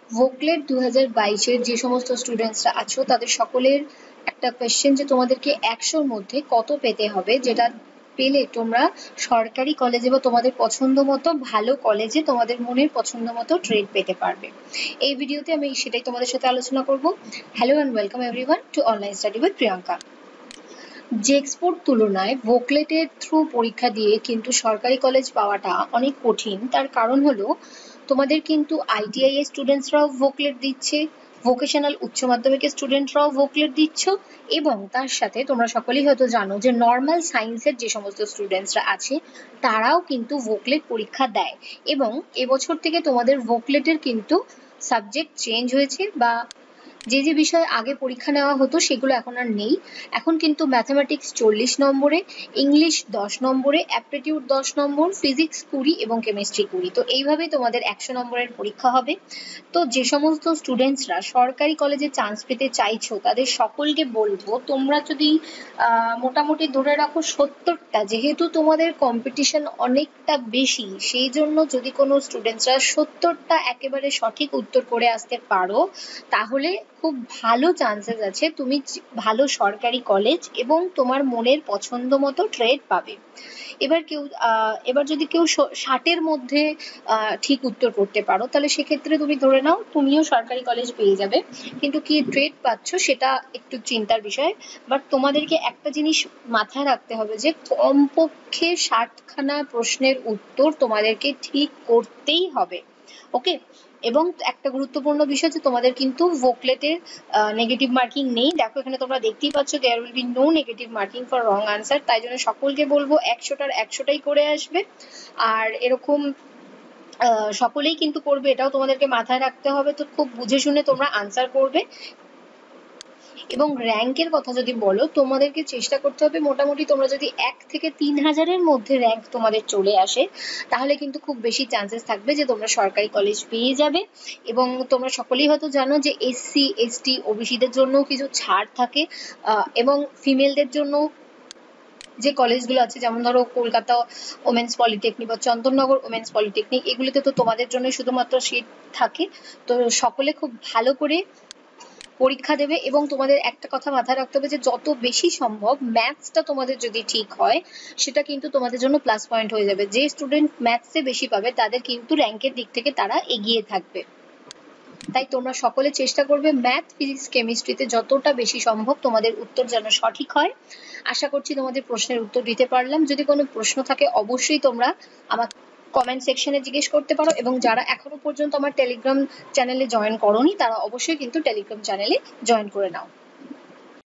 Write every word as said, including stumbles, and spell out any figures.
ভোকলেট দু হাজার বাইশের যে সমস্ত স্টুডেন্টসরা আছো তাদের সকলের একটা কোয়েশ্চেন যে তোমাদেরকে একশোর মধ্যে কত পেতে হবে, যেটা পেলে তোমরা সরকারি কলেজে বা তোমাদের পছন্দ মতো ভালো কলেজে তোমাদের মনের পছন্দ মতো ট্রেড পেতে পারবে। এই ভিডিওতে আমি সেটাই তোমাদের সাথে আলোচনা করব। Hello and welcome everyone to online study with Priyanka. জেক্সপোর তুলনায় ভোকলেটের থ্রু পরীক্ষা দিয়ে কিন্তু সরকারি কলেজ পাওয়াটা অনেক কঠিন। তার কারণ হলো তোমাদের কিন্তু আইটিআই এর স্টুডেন্টসরাও ভোকলেট দিচ্ছে, ভোকেশনাল উচ্চ মাধ্যমিকের স্টুডেন্টরাও ভোকলেট দিচ্ছ, এবং তার সাথে তোমরা সকলেই হয়তো জানো যে নর্মাল সায়েন্সের যে সমস্ত স্টুডেন্টসরা আছে তারাও কিন্তু ভোকলেট পরীক্ষা দেয়। এবং এবছর থেকে তোমাদের ভোকলেটের কিন্তু সাবজেক্ট চেঞ্জ হয়েছে, বা যে যে বিষয়ে আগে পরীক্ষা নেওয়া হতো সেগুলো এখন আর নেই। এখন কিন্তু ম্যাথামেটিক্স চল্লিশ নম্বরে, ইংলিশ দশ নম্বরে, অ্যাপটিটিউড দশ নম্বর, ফিজিক্স কুড়ি এবং কেমিস্ট্রি কুড়ি। তো এইভাবেই তোমাদের একশো নম্বরের পরীক্ষা হবে। তো যে সমস্ত স্টুডেন্টসরা সরকারি কলেজে চান্স পেতে চাইছো তাদের সকলকে বলবো, তোমরা যদি আহ, মোটামুটি ধরে রাখো সত্তরটা, যেহেতু তোমাদের কম্পিটিশন অনেকটা বেশি, সেই জন্য যদি কোনো স্টুডেন্টসরা সত্তরটা একেবারে সঠিক উত্তর করে আসতে পারো তাহলে খুব ভালো চান্সেস আছে তুমি ভালো সরকারি কলেজ এবং তোমার মনের পছন্দ মতো ট্রেড পাবে। এবার কেউ আহ, এবার যদি কেউ ষাটের মধ্যে আহ, ঠিক উত্তর করতে পারো তাহলে সেক্ষেত্রে তুমি ধরে নাও তুমিও সরকারি কলেজ পেয়ে যাবে, কিন্তু কি ট্রেড পাচ্ছ সেটা একটু চিন্তার বিষয়। বাট তোমাদেরকে একটা জিনিস মাথায় রাখতে হবে যে কমপক্ষে ষাটখানা প্রশ্নের উত্তর তোমাদেরকে ঠিক করতেই হবে। ওকে। এবং একটা গুরুত্বপূর্ণ বিষয় যে তোমাদের কিন্তু ভোকলেটের নেগেটিভ মার্কিং নেই। দেখো এখানে তোমরা দেখতেই পাচ্ছ there will be no negative marking for wrong answer. তাই জন্য সকলকে বলবো একশোটার একশোটাই করে আসবে। আর এরকম আহ, সকলেই কিন্তু করবে, এটাও তোমাদেরকে মাথায় রাখতে হবে। তো খুব বুঝে শুনে তোমরা আনসার করবে। এবং র্যাঙ্কের কথা যদি বলো, তোমাদেরকে চেষ্টা করতে হবে মোটামুটি তোমরা যদি এক থেকে তিন হাজারের মধ্যে র্যাঙ্ক তোমাদের চলে আসে তাহলে কিন্তু খুব বেশি চান্সেস থাকবে যে তোমরা সরকারি কলেজ পেয়ে যাবে। এবং তোমরা সকলেই হয়তো জানো যে এসসি এসটি ওবিসিদের জন্য কিছু ছাড় থাকে, এবং ফিমেলদের জন্য যে কলেজগুলো আছে যেমন ধরো কলকাতা ওমেন্স পলিটেকনিক বা চন্দননগর ওমেন্স পলিটেকনিক, এগুলিতে তো তোমাদের জন্য শুধুমাত্র সিট থাকে। তো সকলে খুব ভালো করে পরীক্ষা দেবে। এবং তোমাদের একটা কথা মাথায় রাখতে হবে যে যত বেশি সম্ভব ম্যাথসটা তোমাদের যদি ঠিক হয় সেটা কিন্তু তোমাদের জন্য প্লাস পয়েন্ট হয়ে যাবে। যে স্টুডেন্ট ম্যাথসে বেশি পাবে তাদের কিন্তু র্যাঙ্কের দিক থেকে তারা এগিয়ে থাকবে। তাই তোমরা সকলে চেষ্টা করবে ম্যাথ ফিজিক্স কেমিস্ট্রিতে যতটা বেশি সম্ভব তোমাদের উত্তর যেন সঠিক হয়। আশা করছি তোমাদের প্রশ্নের উত্তর দিতে পারলাম। যদি কোনো প্রশ্ন থাকে অবশ্যই তোমরা আমার কমেন্ট সেকশনে জিজ্ঞেস করতে পারো, এবং যারা এখনো পর্যন্ত আমার টেলিগ্রাম চ্যানেলে জয়েন করোনি তারা অবশ্যই কিন্তু টেলিগ্রাম চ্যানেলে জয়েন করে নাও।